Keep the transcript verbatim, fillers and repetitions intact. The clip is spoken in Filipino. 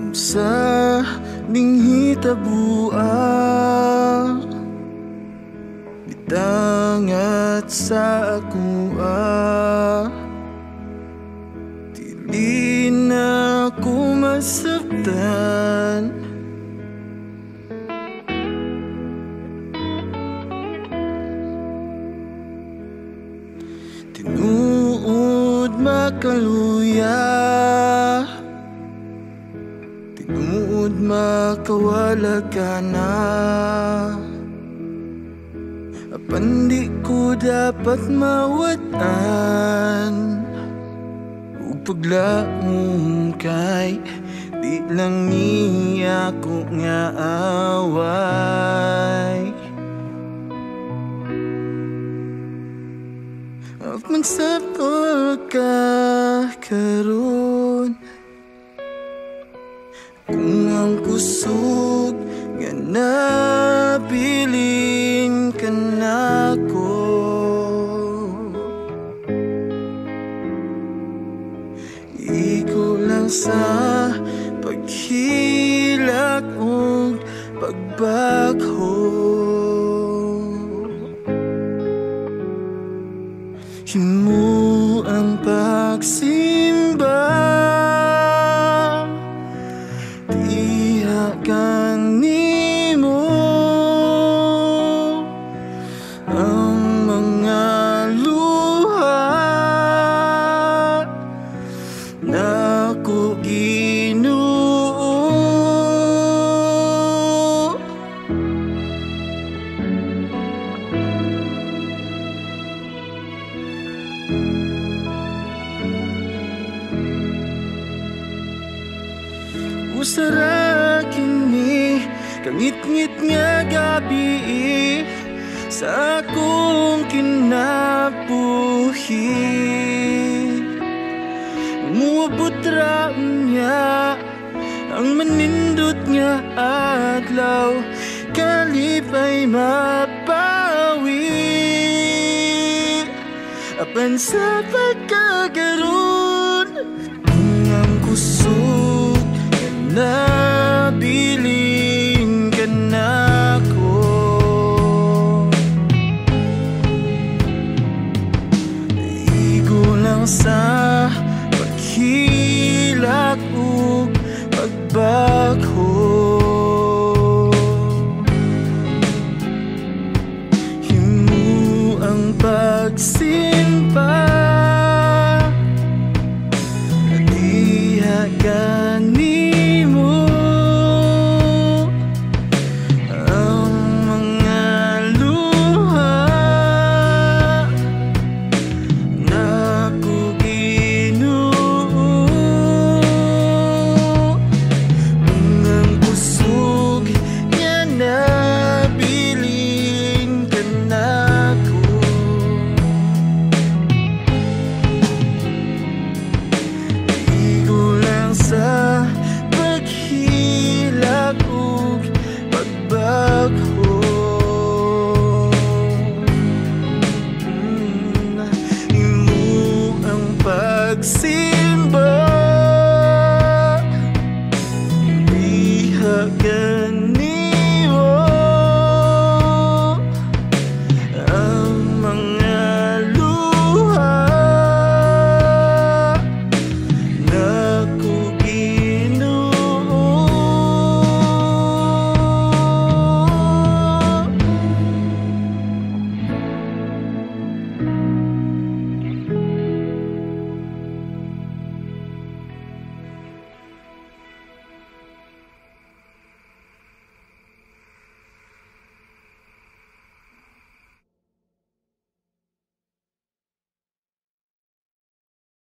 Sa ninghitabuan bitangat sa akua, dili na ko masabtan. Tinuod makaluya, tinuod makawala ka na. Apan di ko dapat mawatan, ug paglaom kay di lang niya ko nga away. Ug magsapol ka karon, kung ang kusog nga nabilin ka nako, iko lang sa paghilak ug pagbagho. Himo ang pagsimba, tihakan nimo ang mga luha nako Ginoo. Usara kini kangit-ngit nga gabi sa akong kinabuhi. Muabot ra niya ang manindot nga adlaw, kalipay mapawi. Apan sa pagkagaroon, kung ang kusog nabilin ka nako, igo lang sa paghilak ug pagbagho. Himo ang pagsimpa, diha ka